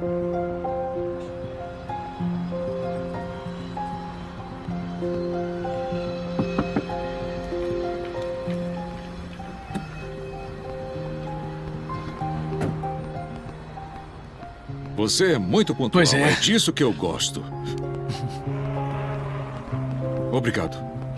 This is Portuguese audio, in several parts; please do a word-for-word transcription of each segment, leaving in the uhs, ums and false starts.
Você é muito pontual. Pois é. É disso que eu gosto. Obrigado.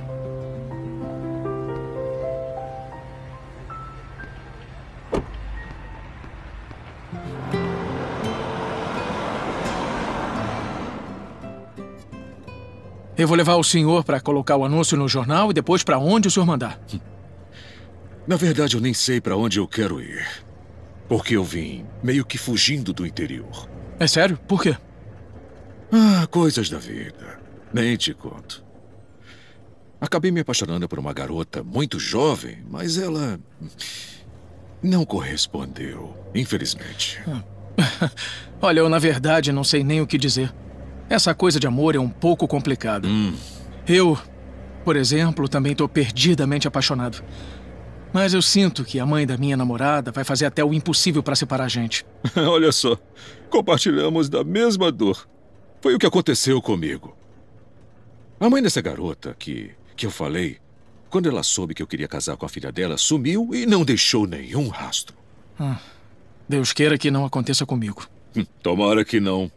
Eu vou levar o senhor para colocar o anúncio no jornal e depois para onde o senhor mandar. Na verdade, eu nem sei para onde eu quero ir. Porque eu vim meio que fugindo do interior. É sério? Por quê? Ah, coisas da vida. Nem te conto. Acabei me apaixonando por uma garota muito jovem, mas ela não correspondeu, infelizmente. Olha, eu na verdade não sei nem o que dizer. Essa coisa de amor é um pouco complicada. Hum. Eu, por exemplo, também estou perdidamente apaixonado. Mas eu sinto que a mãe da minha namorada vai fazer até o impossível para separar a gente. Olha só, compartilhamos da mesma dor. Foi o que aconteceu comigo. A mãe dessa garota que, que eu falei, quando ela soube que eu queria casar com a filha dela, sumiu e não deixou nenhum rastro. Ah, Deus queira que não aconteça comigo. Hum, tomara que não.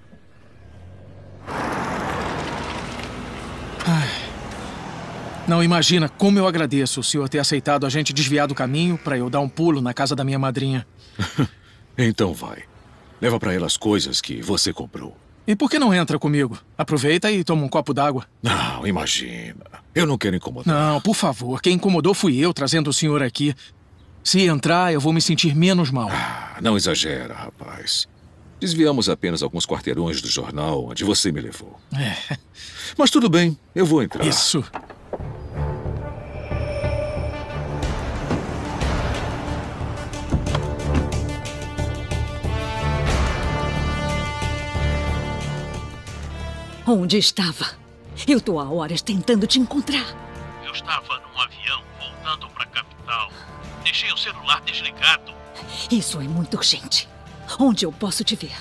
Ai, não imagina como eu agradeço o senhor ter aceitado a gente desviar do caminho para eu dar um pulo na casa da minha madrinha. Então vai. Leva para ela as coisas que você comprou. E por que não entra comigo? Aproveita e toma um copo d'água. Não, imagina. Eu não quero incomodar. Não, por favor. Quem incomodou fui eu trazendo o senhor aqui. Se entrar, eu vou me sentir menos mal. Ah, não exagera, rapaz. Desviamos apenas alguns quarteirões do jornal onde você me levou. É. Mas tudo bem, eu vou entrar. Isso. Onde estava? Eu tô há horas tentando te encontrar. Eu estava num avião voltando para a capital. Deixei o celular desligado. Isso é muito urgente. Onde eu posso te ver?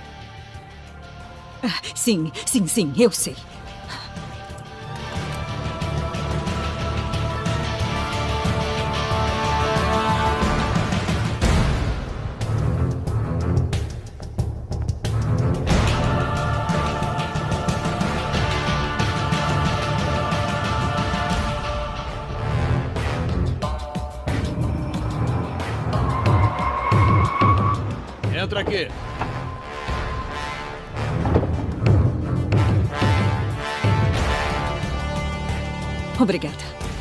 Ah, sim, sim, sim, eu sei. Entra aqui. Obrigada.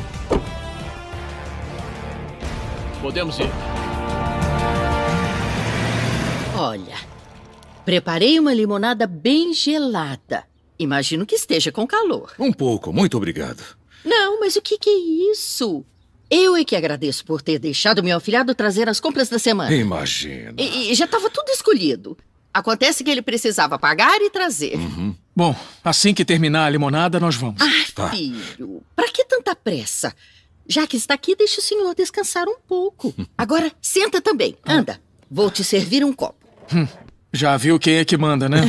Podemos ir. Olha, preparei uma limonada bem gelada. Imagino que esteja com calor. Um pouco, muito obrigado. Não, mas o que, que é isso? Eu é que agradeço por ter deixado meu afilhado trazer as compras da semana. Imagina. E, e já estava tudo escolhido. Acontece que ele precisava pagar e trazer. Uhum. Bom, assim que terminar a limonada, nós vamos. Ai, Tá. filho, pra que tanta pressa? Já que está aqui, deixa o senhor descansar um pouco. Agora, senta também. Anda, vou te servir um copo. Hum, já viu quem é que manda, né?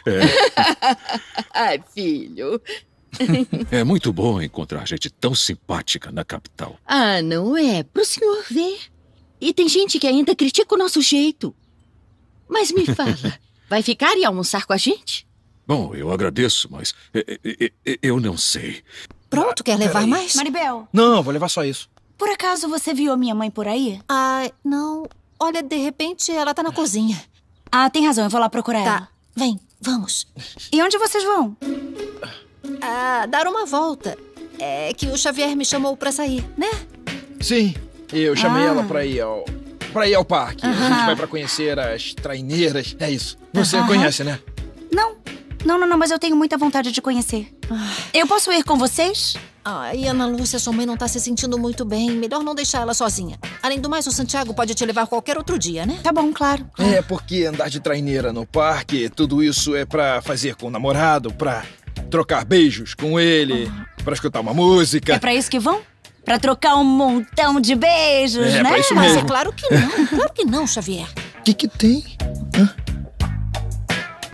Ai, filho. É muito bom encontrar gente tão simpática na capital. Ah, não é? Pro senhor ver. E tem gente que ainda critica o nosso jeito. Mas me fala, vai ficar e almoçar com a gente? Bom, eu agradeço, mas eh, eh, eh, eu não sei. Pronto, quer levar mais? Maribel, Não, vou levar só isso. por acaso você viu a minha mãe por aí? Ah, não. Olha, de repente ela tá na cozinha. Ah, tem razão, eu vou lá procurar Tá, ela. vem, vamos. E onde vocês vão? Ah, dar uma volta. É que o Xavier me chamou pra sair, né? Sim, eu chamei Ah. ela pra ir ao... pra ir ao parque. A Aham. gente vai pra conhecer as traineiras. É isso. Você Aham. conhece, né? Não, não, não, não, mas eu tenho muita vontade de conhecer. Eu posso ir com vocês? Ah, e Ana Lúcia, sua mãe não tá se sentindo muito bem. Melhor não deixar ela sozinha. Além do mais, o Santiago pode te levar qualquer outro dia, né? Tá bom, claro. É, porque andar de traineira no parque, tudo isso é pra fazer com o namorado, pra trocar beijos com ele, pra escutar uma música. É pra isso que vão? Pra trocar um montão de beijos, É, né? pra isso Mas mesmo. é claro que não. Claro que não, Xavier. O que que tem?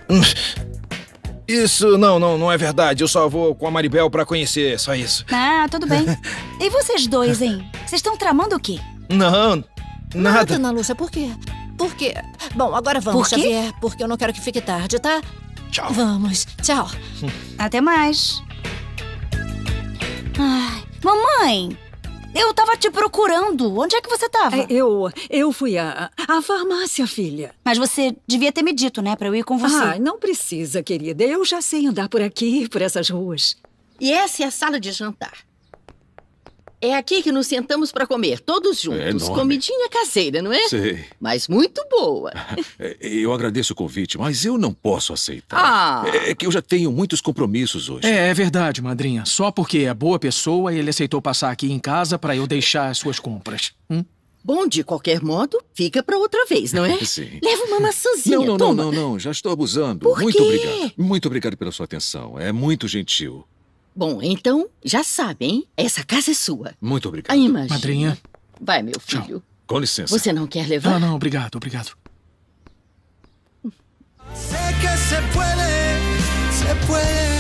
Isso não, não, não é verdade. Eu só vou com a Maribel pra conhecer, só isso. Ah, tudo bem. E vocês dois, hein? Vocês estão tramando o quê? Não, Nada, nada. Ana Lúcia, por quê? Por quê? Bom, agora vamos, Por quê? Xavier, porque eu não quero que fique tarde, tá? Tchau. Vamos, tchau. Até mais. Ai, mamãe, eu tava te procurando. Onde é que você tava? É, Eu, eu fui à, à farmácia, filha. Mas você devia ter me dito, né, pra eu ir com você. Ah, não precisa, querida. Eu já sei andar por aqui, por essas ruas. E essa é a sala de jantar. É aqui que nos sentamos para comer, todos juntos. É enorme. Comidinha caseira, não é? Sei. Mas muito boa. É, Eu agradeço o convite, mas eu não posso aceitar. Ah. É que eu já tenho muitos compromissos hoje. É, é verdade, madrinha. Só porque é boa pessoa, ele aceitou passar aqui em casa pra eu deixar as suas compras. Hum? Bom, de qualquer modo, fica para outra vez, não é? Sim. Leva uma maçãzinha, Não, não, não, toma. não, não. Já estou abusando. Por Muito quê? obrigado. Muito obrigado pela sua atenção. É muito gentil. Bom, então, já sabe, hein? Essa casa é sua. Muito obrigado. Ah, imagina. Madrinha. Vai, meu filho. Com licença. Você não quer levar? Não, não, obrigado, obrigado. Sé que se puede, se puede.